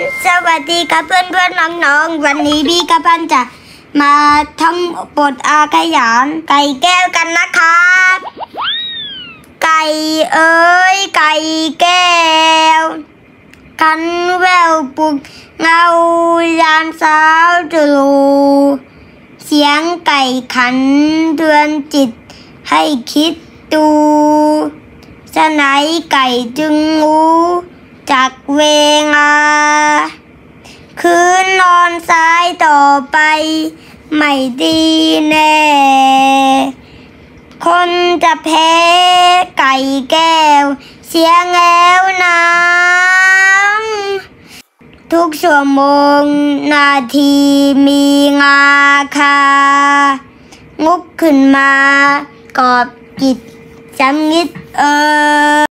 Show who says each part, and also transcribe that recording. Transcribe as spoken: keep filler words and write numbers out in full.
Speaker 1: สวัสดีครับเพื่อนเพื่อนน้องๆวันนี้พี่กระพันจะมาท่องบทอาขยานไก่แก้วกันนะครับไก่เอ้ยไก่แก้วคันแววปลุกเงายามเช้าตรู่เสียงไก่ขันเตือนจิตให้คิดดูฉะไหนไก่จึงรู้จากเวลาคืนนอนสายต่อไปไม่ดีแน่คนจะแพ้ไก่แก้วเสียงแล้วน้ำทุกชั่วโมงนาทีมีงาคางุกขึ้นมากอบกิจจำนิดเออ